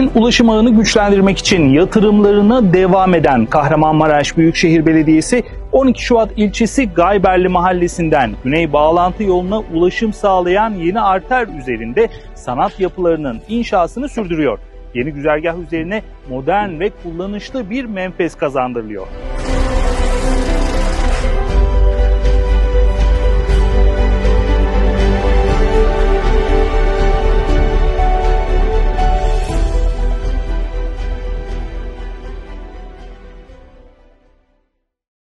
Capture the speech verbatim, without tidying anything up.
Kentin ulaşım ağını güçlendirmek için yatırımlarına devam eden Kahramanmaraş Büyükşehir Belediyesi, on iki Şubat ilçesi Gayberli Mahallesi'nden Güney Bağlantı Yolu'na ulaşım sağlayan yeni arter üzerinde sanat yapılarının inşasını sürdürüyor. Yeni güzergah üzerine modern ve kullanışlı bir menfez kazandırılıyor.